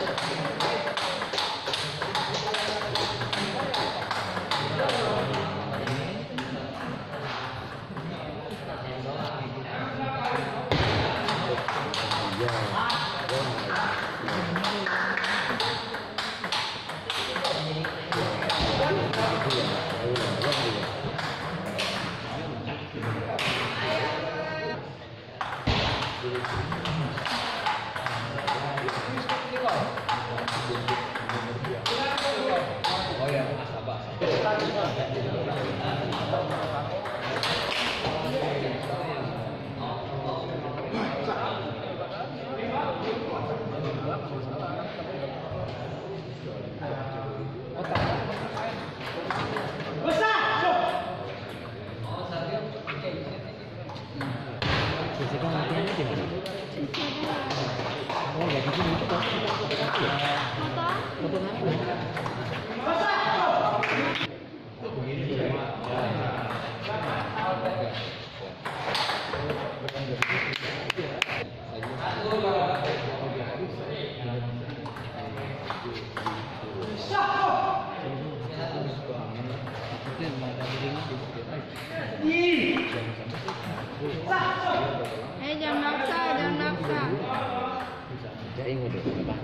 Jangan maksa, jangan maksa. Jadi ngode apa?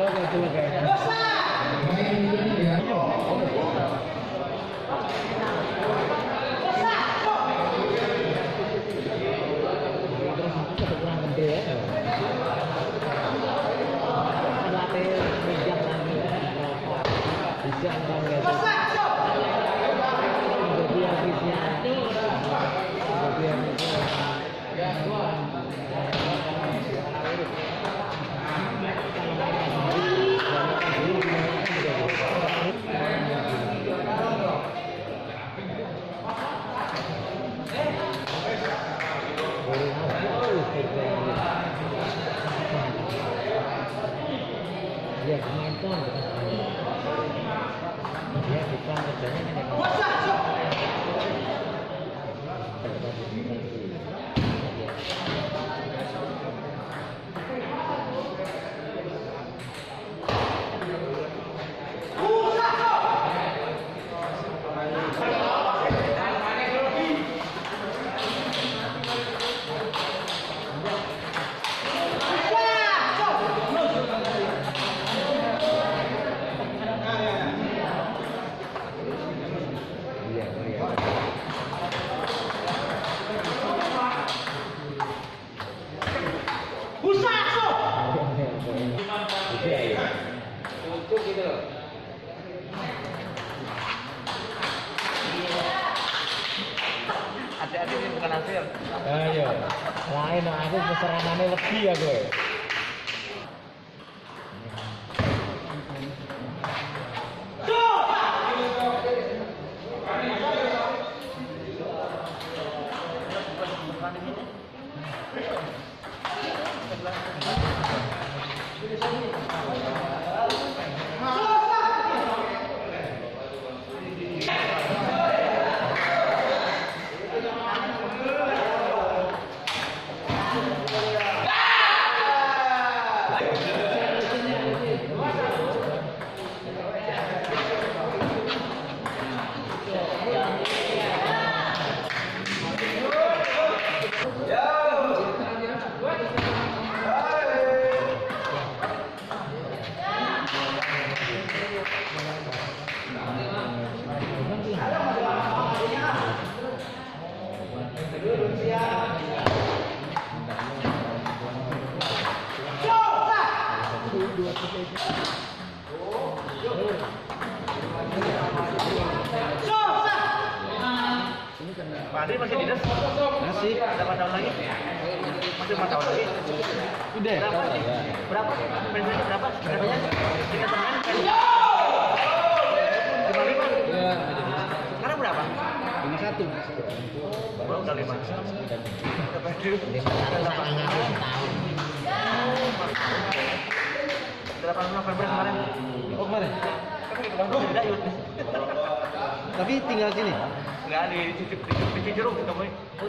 Dia nonton dia bukan kerjanya hati-hati ini bukan hasil. Ayo, lain aku keserangannya lebih ya gue. Pak Adi masih dinas? Masih. Ada 4 tahun lagi? Masih 4 tahun lagi? Udah. Berapa? Pensiunnya berapa? Katanya kita teman pensiun 55? Ya, Sekarang berapa? 51. Oh, udah 5. Berapa dulu? 8 November kemarin. Oh, kemarin. Tapi tinggal sini. Enggak, di Cijeruk ketemu.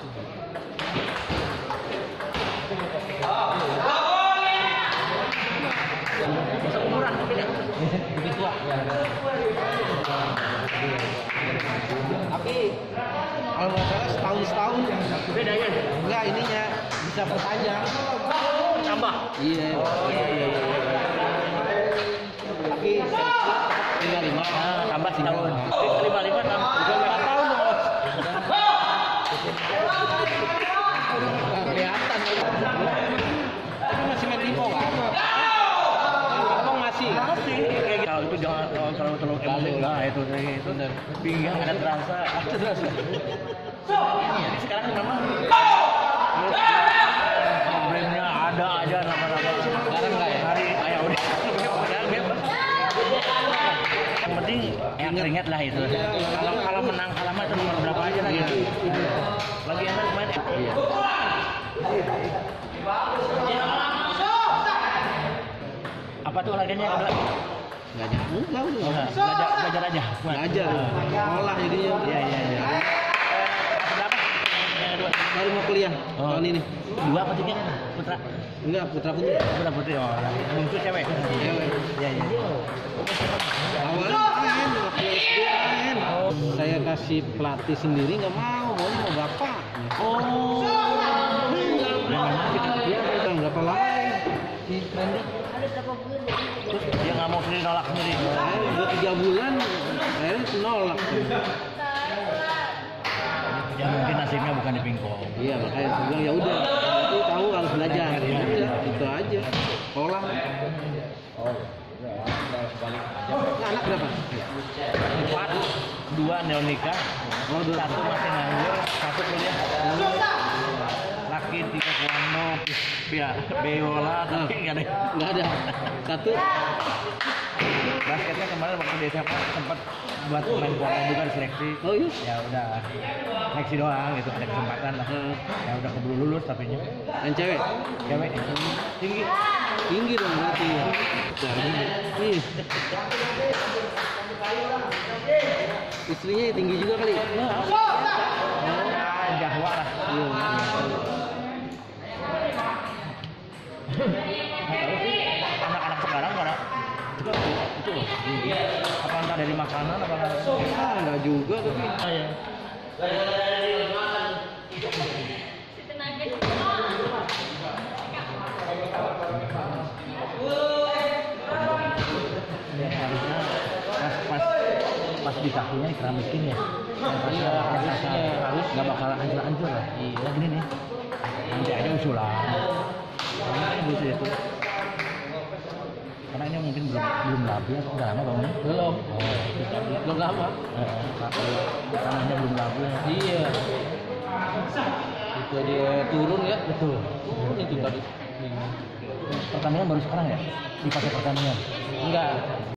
Seumuran tapi enggak. Lebih tua. Tapi kalau nggak salah setahun. Beda ya? Enggak, ininya bisa perpanjang. Tambah. Iya. Iya. Tapi tinggal 5. Tambah setahun. 55 tambah 5 tahun. Nggak kelihatan. Tapi masih main Lipo kan? Lipo masih. Kayak gitu. Kalau itu jangan terlalu emosi lah itu pinggang ada terasa. Ini sekarang memang brandnya ada aja nama-nama. Sekarang nggak ya? Hari ayah udah. Yang penting yang keringat lah itu. Kalau menang kalah mah itu nomor berapa aja lah gitu. Lagi enak main. Iya. Apa tuh olahraganya kedua? Nggak nyambung, nggak udah. Belajar aja. Belajar. Sekolah jadinya. Iya. Berapa? Yang kedua. Baru mau kuliah tahun ini. 2 apa 3? Putra. Enggak, putra putri. Putra putri. Oh, bungsu cewek. Cewek. Iya. Awalnya main, waktu SD main. Saya kasih pelatih sendiri nggak mau, maunya mau bapak. Oh. Iya, berapa lama? Di Randy. Terus sendiri nolak sendiri. Udah 3 bulan, akhirnya nolak. Ya mungkin nasibnya bukan di pingpong. Iya, makanya saya bilang ya udah, itu tahu harus belajar. Iya. Udah, itu aja. Sekolah. Nah, anak berapa? 4, 2 neonika, Oh, 2. 1 masih nganggur, 1 kuliah. Laki 3 kuando, ya beola, tapi nggak ada. Nggak ada. 1. Basketnya kemarin waktu di SMA sempat buat main kuota juga di seleksi. Oh iya. Ya udah seleksi doang gitu, ada kesempatan lah. Ya udah keburu lulus tapi nya. Dan cewek? Cewek tinggi. Tinggi dong berarti ya. Ih. Istrinya tinggi juga kali. Jawa lah. Iya. Anak-anak sekarang pada itu apa entah dari makanan apa Enggak juga tapi. ya. Ya, harusnya pas di kakinya dikeramikin ya. Harus nggak bakal hancur lah. Iya gini nih. Nanti aja usulan. Ini bisa itu. Karena ini mungkin belum labil atau udah lama bangunnya? Belum. Belum lama. Tanahnya belum labil. Iya. Itu dia turun ya. Betul. Itu tadi. Pertandingan baru sekarang ya? Dipakai pertandingan? Enggak.